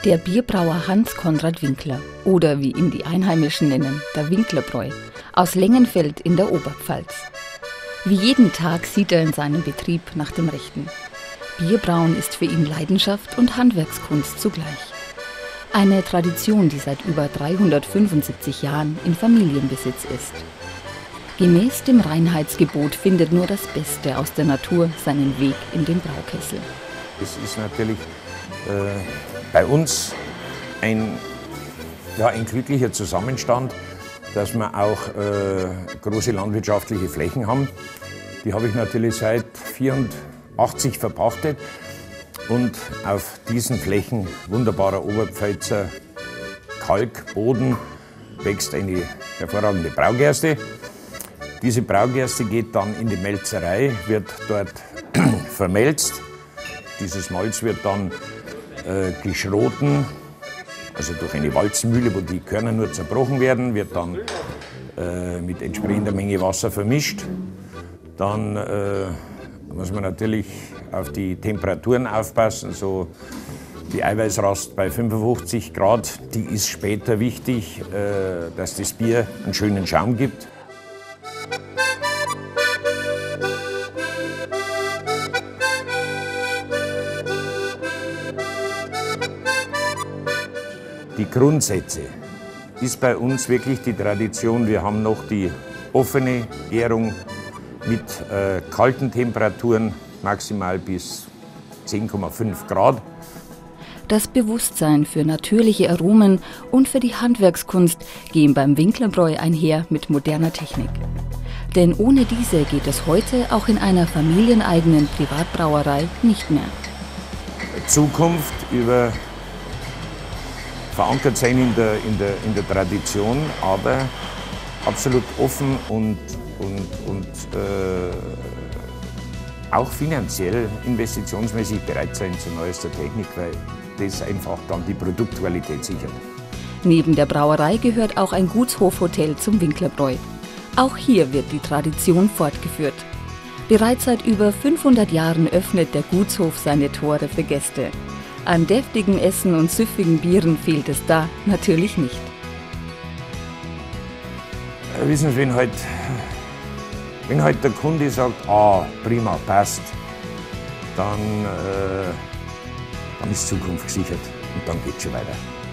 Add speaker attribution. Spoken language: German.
Speaker 1: Der Bierbrauer Hans Konrad Winkler oder wie ihn die Einheimischen nennen, der Winklerbräu, aus Lengenfeld in der Oberpfalz. Wie jeden Tag sieht er in seinem Betrieb nach dem Rechten. Bierbrauen ist für ihn Leidenschaft und Handwerkskunst zugleich. Eine Tradition, die seit über 375 Jahren in Familienbesitz ist. Gemäß dem Reinheitsgebot findet nur das Beste aus der Natur seinen Weg in den Braukessel.
Speaker 2: Es ist natürlich bei uns ein glücklicher Zusammenstand, dass wir auch große landwirtschaftliche Flächen haben. Die habe ich natürlich seit 1984 verpachtet und auf diesen Flächen wunderbarer Oberpfälzer Kalkboden wächst eine hervorragende Braugerste. Diese Braugerste geht dann in die Melzerei, wird dort vermelzt. Dieses Malz wird dann geschroten, also durch eine Walzenmühle, wo die Körner nur zerbrochen werden, wird dann mit entsprechender Menge Wasser vermischt. Dann muss man natürlich auf die Temperaturen aufpassen, so die Eiweißrast bei 55 Grad, die ist später wichtig, dass das Bier einen schönen Schaum gibt. Die Grundsätze ist bei uns wirklich die Tradition. Wir haben noch die offene Gärung mit kalten Temperaturen, maximal bis 10,5 Grad.
Speaker 1: Das Bewusstsein für natürliche Aromen und für die Handwerkskunst gehen beim Winklerbräu einher mit moderner Technik. Denn ohne diese geht es heute auch in einer familieneigenen Privatbrauerei nicht mehr.
Speaker 2: Zukunft über verankert sein in der Tradition, aber absolut offen und auch finanziell, investitionsmäßig bereit sein zu neuester Technik, weil das einfach dann die Produktqualität sichert.
Speaker 1: Neben der Brauerei gehört auch ein Gutshofhotel zum Winklerbräu. Auch hier wird die Tradition fortgeführt. Bereits seit über 500 Jahren öffnet der Gutshof seine Tore für Gäste. An deftigem Essen und süffigen Bieren fehlt es da natürlich nicht.
Speaker 2: Wissen Sie, wenn halt der Kunde sagt, prima, passt, dann ist Zukunft gesichert und dann geht es schon weiter.